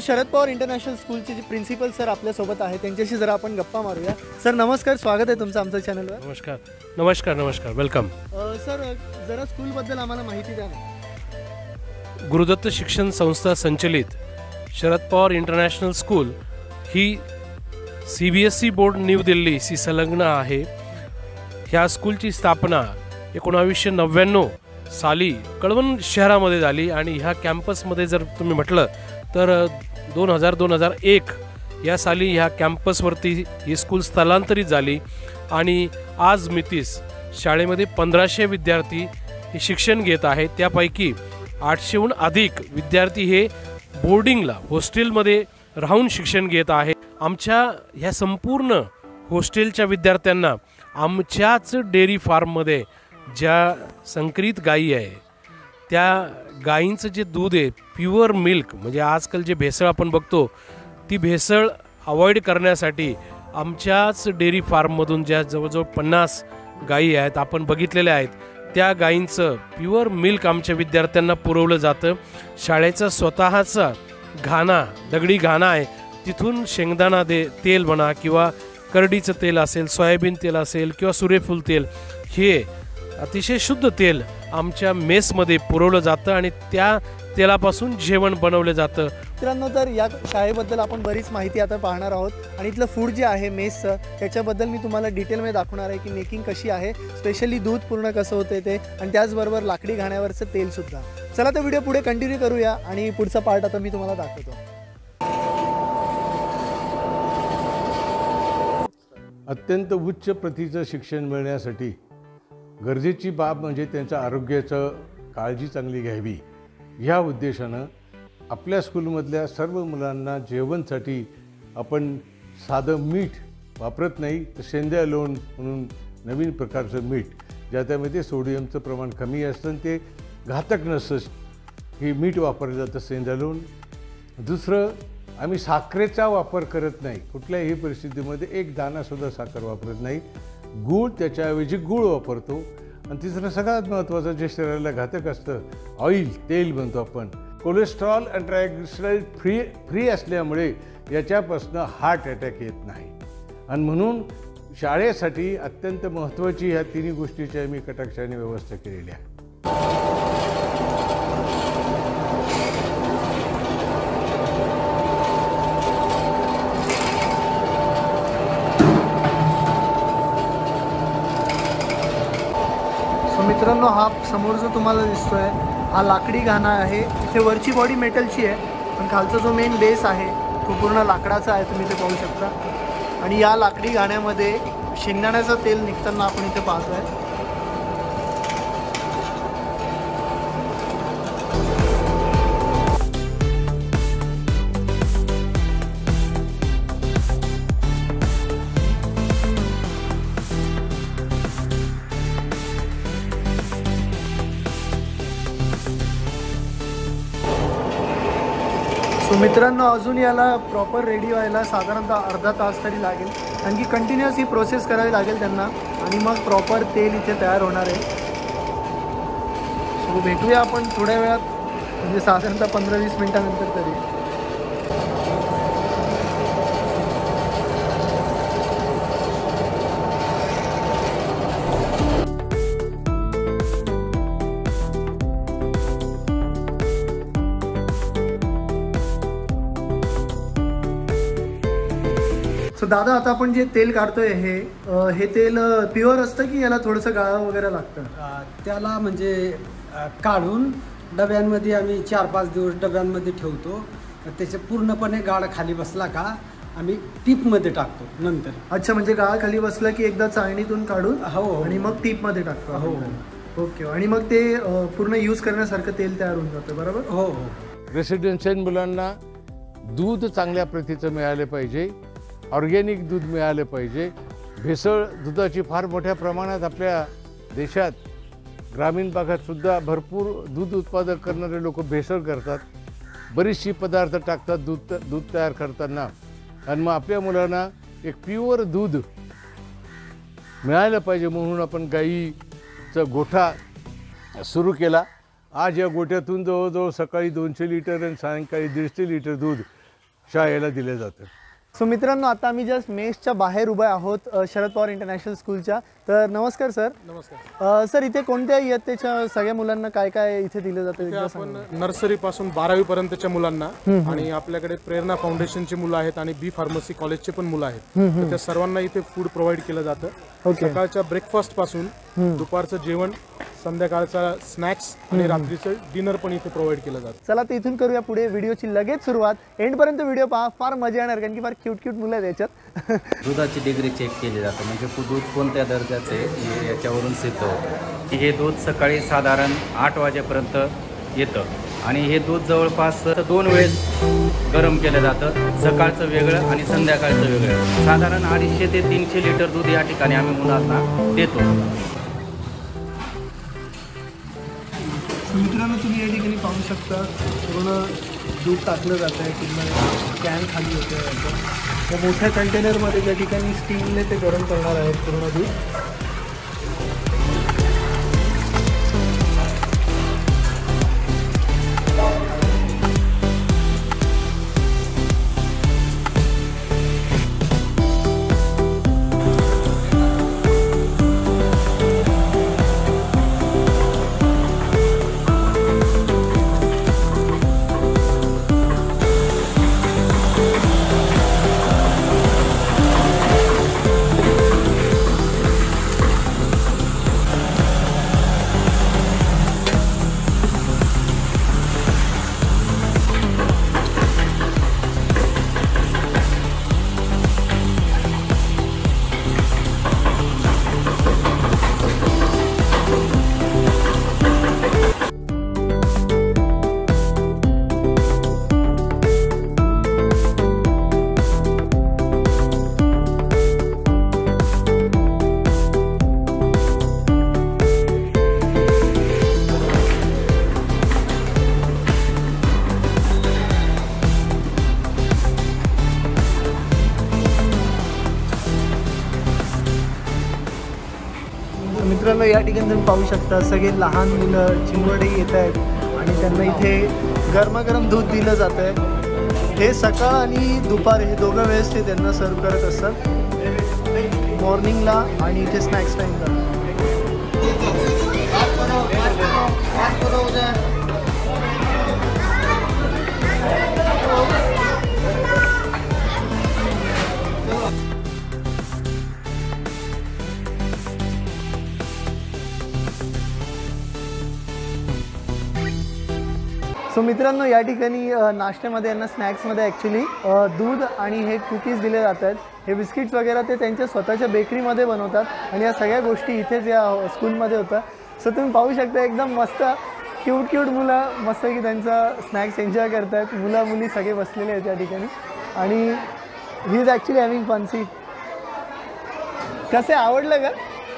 Sharad Pawar international स्कूलचे जे principal sir आपल्यासोबत आहेत त्यांच्याशी जरा आपण गप्पा मारूया. सर नमस्कार, स्वागत आहे तुमचं आमच्या चॅनलवर. नमस्कार नमस्कार नमस्कार, वेलकम. सर जरा स्कूलबद्दल आम्हाला माहिती द्या ना. गुरुदत्त शिक्षण संस्था संचलित शरद पवार इंटरनॅशनल स्कूल ही CBSE बोर्ड न्यू दिल्लीशी संलग्न आहे. ह्या स्कूलची स्थापना 1999 साली कळवण शहरामध्ये झाली आणि ह्या कॅम्पसमध्ये जर तुम्ही म्हटलं तर 2001 या साली ह्या कॅम्पसवरती ही स्कूल स्थलांतरित झाली आणि आज मितीस शाळेमध्ये 1500 विद्यार्थी हे शिक्षण घेत आहेत. त्यापैकी 800हून अधिक विद्यार्थी हे बोर्डिंगला हॉस्टेलमध्ये राहून शिक्षण घेत आहेत. आमच्या ह्या संपूर्ण हॉस्टेलच्या विद्यार्थ्यांना आमच्याच डेअरी फार्ममध्ये ज्या संकरित गायी आहे त्या गायींचं जे दूध आहे प्युअर मिल्क, म्हणजे आजकाल जे भेसळ आपण बघतो ती भेसळ अवॉइड करण्यासाठी आमच्याच डेअरी फार्ममधून ज्या जवळजवळ 50 गायी आहेत आपण बघितलेल्या आहेत त्या गायींचं प्युअर मिल्क आमच्या विद्यार्थ्यांना पुरवलं जातं. शाळेचा स्वतःचा घाणा, दगडी घाणा आहे, तिथून शेंगदाणा तेल म्हणा किंवा करडीचं तेल असेल, सोयाबीन तेल असेल किंवा सूर्यफूल तेल, हे अतिशय शुद्ध तेल आमच्या मेसमध्ये पुरवलं जातं आणि त्या तेलापासून जेवण बनवलं जातं. मित्रांनो, तर या शाळेबद्दल आपण बरीच माहिती आता पाहणार आहोत आणि इथलं फूड जे आहे मेसचं त्याच्याबद्दल मी तुम्हाला डिटेलमध्ये दाखवणार आहे की मेकिंग कशी आहे, स्पेशली दूध पूर्ण कसं होते ते, आणि त्याचबरोबर लाकडी घाण्यावरचं तेलसुद्धा. चला तर व्हिडिओ पुढे कंटिन्यू करूया आणि पुढचा पार्ट आता मी तुम्हाला दाखवतो. अत्यंत उच्च प्रतीचं शिक्षण मिळण्यासाठी गरजेची बाब म्हणजे त्यांच्या आरोग्याचं काळजी चांगली घ्यावी. ह्या उद्देशानं आपल्या स्कूलमधल्या सर्व मुलांना जेवणसाठी आपण साधं मीठ वापरत नाही तर सेंद्रिय लोण म्हणून नवीन प्रकारचं मीठ, ज्याच्यामध्ये सोडियमचं प्रमाण कमी असतं ते घातक नसतं, हे मीठ वापरलं जातं सेंद्रिय लोण. दुसरं, आम्ही साखरेचा वापर करत नाही, कुठल्याही परिस्थितीमध्ये एक दाणासुद्धा साखर वापरत नाही. गूळ, त्याच्याऐवजी गूळ वापरतो. आणि तिसरं सगळ्यात महत्त्वाचं जे शरीराला घातक असतं ऑइल, तेल म्हणतो आपण, कोलेस्ट्रॉल आणि ट्रायग्लिसराईड फ्री असल्यामुळे याच्यापासून हार्ट अटॅक येत नाही. आणि म्हणून शाळेसाठी अत्यंत महत्त्वाची ह्या तिन्ही गोष्टीची आम्ही कटाक्षाने व्यवस्था केलेली आहे. मित्रांनो, हा समोर जो तुम्हाला दिसतोय हा लाकडी घाणा आहे. इथे वरची बॉडी मेटलची आहे पण खालचा जो मेन बेस आहे तो पूर्ण लाकडाचा आहे, तुम्ही इथे पाहू शकता. आणि या लाकडी घाण्यामध्ये शेंगदाण्याचं तेल निघताना आपण इथे पाहतोय. मित्रांनो, अजून याला प्रॉपर रेडी व्हायला साधारणतः अर्धा तास तरी लागेल, कारण की कंटिन्युअस ही प्रोसेस करावी लागेल त्यांना आणि मग प्रॉपर तेल इथे तयार होणार आहे. सो भेटूया आपण थोड्या वेळात, म्हणजे साधारणतः 15-20 मिनिटानंतर तरी. दादा, आता आपण जे तेल काढतोय हे तेल प्युअर असतं की याला थोडंसं गाळं वगैरे लागतं? त्याला म्हणजे काढून डब्यांमध्ये आम्ही 4-5 दिवस डब्यांमध्ये ठेवतो. त्याचे पूर्णपणे गाळ खाली बसला का आम्ही टीपमध्ये टाकतो नंतर. अच्छा, म्हणजे गाळ खाली बसला की एकदा चाळणीतून काढून हो आणि मग टीपमध्ये टाकतो. हो. ओके. आणि मग ते पूर्ण यूज करण्यासारखं तेल तयार होऊन जातं, बरोबर? हो हो. रेसिडेन्शियल मुलांना दूध चांगल्या प्रतीचं मिळालं पाहिजे, ऑर्गॅनिक दूध मिळालं पाहिजे. भेसळ दुधाची फार मोठ्या प्रमाणात आपल्या देशात ग्रामीण भागातसुद्धा भरपूर दूध उत्पादक करणारे लोक भेसळ करतात, बरीचशी पदार्थ टाकतात दूध तयार करताना. आणि मग आपल्या मुलांना एक प्युअर दूध मिळालं पाहिजे म्हणून आपण गाईचा गोठा सुरू केला. आज या गोठ्यातून जवळजवळ सकाळी 200 लिटर आणि सायंकाळी 150 लिटर दूध शाळेला दिलं जातं. सो मित्रांनो, आता आम्ही जस्ट मेसच्या बाहेर उभे आहोत शरद पवार इंटरनॅशनल स्कूलच्या. तर नमस्कार सर. नमस्कार. सर, इथे कोणत्या इयत्तेच्या सगळ्या मुलांना काय काय इथे दिलं जातं? एकदा आपण नर्सरी पासून 12वी पर्यंतच्या मुलांना आणि आपल्याकडे प्रेरणा फाउंडेशनची मुलं आहेत आणि बी फार्मसी कॉलेजचे पण मुलं आहेत. तर त्या सर्वांना इथे फूड प्रोव्हाइड केलं जातं. सकाळच्या ब्रेकफास्ट पासून दुपारचं जेवण, संध्याकाळचा स्नॅक्स आणि रात्रीचं डिनर पण इथे प्रोव्हाइड केलं जातं. चला तर इथून करूया पुढे व्हिडिओची लगेच सुरुवात. एंडपर्यंत व्हिडिओ पहा, फार मजा येणार, कारण की फार क्यूट मुलं आहेत याच्यात. दुधाची डिग्री चेक केली जाते, म्हणजे दूध कोणत्या दर्जाचे हे याच्यावरून सिद्ध होतं की हे दूध सकाळी साधारण 8 वाजेपर्यंत येतं आणि हे दूध जवळपास 2 वेळेस गरम केलं जातं. सकाळचं वेगळं आणि संध्याकाळचं वेगळं. साधारण 250 ते 300 लिटर दूध या ठिकाणी आम्ही मुलांना देतो. मित्रांनो, तुम्ही या ठिकाणी पाहू शकता पूर्ण दूध टाकलं जातं आहे. पूर्ण कॅन खाली होतं याचं. त्या मोठ्या कंटेनरमध्ये ज्या ठिकाणी स्टीलने ते गरम करणार आहेत पूर्ण दूध. मित्रांनो, या ठिकाणी तुम्ही पाहू शकता सगळे लहान मुलं चिमुरडे येत आहेत आणि त्यांना इथे गरमागरम दूध दिलं जातं आहे. हे सकाळ आणि दुपार हे दोघं वेळेस ते त्यांना सर्व करत असतात, मॉर्निंगला आणि इथे स्नॅक्स टाईमला. सो मित्रांनो, या ठिकाणी नाश्त्यामध्ये यांना स्नॅक्समध्ये ॲक्च्युली दूध आणि हे कुकीज दिले जात आहेत. हे बिस्किट्स वगैरे ते त्यांच्या स्वतःच्या बेकरीमध्ये बनवतात आणि या सगळ्या गोष्टी इथेच या स्कूलमध्ये होतात. सो तुम्ही पाहू शकता एकदम मस्त क्यूट मुलं मस्त की त्यांचा स्नॅक्स एन्जॉय करत आहेत. मुलं मुली सगळे बसलेले आहेत या ठिकाणी आणि ही is actually having fun. See कसे आवडलं का?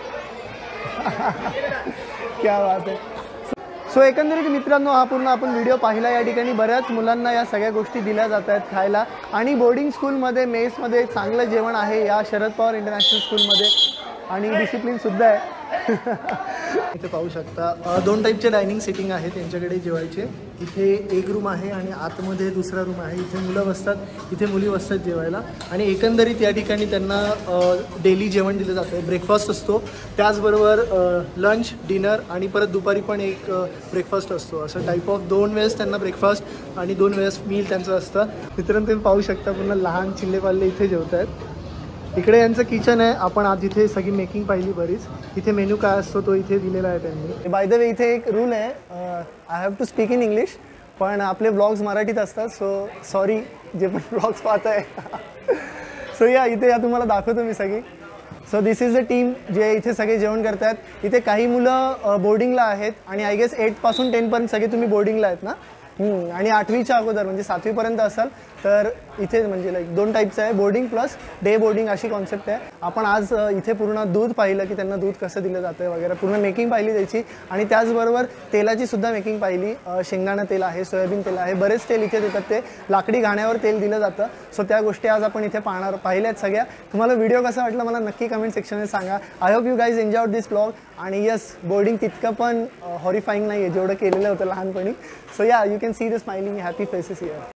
क्या बात आहे. सो एकंदरीत मित्रांनो, हा पूर्ण आपण व्हिडिओ पाहिला. या ठिकाणी बऱ्याच मुलांना या सगळ्या गोष्टी दिल्या जात आहेत खायला आणि बोर्डिंग स्कूलमध्ये मेसमध्ये चांगलं जेवण आहे या शरद पवार इंटरनॅशनल स्कूलमध्ये आणि डिसिप्लिनसुद्धा आहे. इथे पाहू शकता 2 टाईपचे डायनिंग सिटिंग आहे त्यांच्याकडे जेवायचे. इथे एक रूम आहे आणि आतमध्ये दुसरा रूम आहे. इथे मुलं बसतात, इथे मुली बसतात जेवायला आणि एकंदरीत या ठिकाणी त्यांना डेली जेवण दिलं जातं आहे. ब्रेकफास्ट असतो, त्याचबरोबर लंच, डिनर आणि परत दुपारी पण एक ब्रेकफास्ट असतो. असं टाईप ऑफ 2 वेळेस त्यांना ब्रेकफास्ट आणि 2 वेळेस मील त्यांचं असतं. मित्रांनो, तुम्ही पाहू शकता पूर्ण लहान चिल्लेपाल्ले इथे जेवत आहेत. इकडे यांचं किचन आहे. आपण आज इथे सगळी मेकिंग पाहिली बरीच. इथे मेन्यू काय असतो तो इथे दिलेला आहे त्यांनी. बाय द वे, इथे एक रूल आहे, I have to speak in English, पण आपले ब्लॉग्स मराठीत असतात. सो सॉरी जे पण ब्लॉग्स पाहत आहे. सो इथे तुम्हाला दाखवतो मी सगळी. So this is the team जे इथे सगळे जेवण करतात. इथे काही मुलं बोर्डिंगला आहेत आणि आय गेस 8 पासून 10 पर्यंत सगळे तुम्ही बोर्डिंगला आहेत ना. आणि 8वीच्या अगोदर म्हणजे 7वीपर्यंत असाल तर इथे म्हणजे लाईक 2 टाईपचं आहे, बोर्डिंग प्लस डे बोर्डिंग अशी कॉन्सेप्ट आहे. आपण आज इथे पूर्ण दूध पाहिलं की त्यांना दूध कसं दिलं जातं आहे वगैरे, पूर्ण मेकिंग पाहिली त्याची आणि त्याचबरोबर तेलाची सुद्धा मेकिंग पाहिली. शेंगदाणा तेल आहे, सोयाबीन तेल आहे, बरेच तेल इथे देतात. ते लाकडी घाण्यावर तेल दिलं जातं. सो त्या गोष्टी आज आपण इथे पाहिल्यात सगळ्या. तुम्हाला व्हिडिओ कसा वाटला मला नक्की कमेंट सेक्शनमध्ये सांगा. I hope you guys enjoyed this blog. आणि यस, बोर्डिंग तितकं पण हॉरिफाईंग नाही आहे जेवढं केलेलं होतं लहानपणी. So you can see the smiling happy faces here.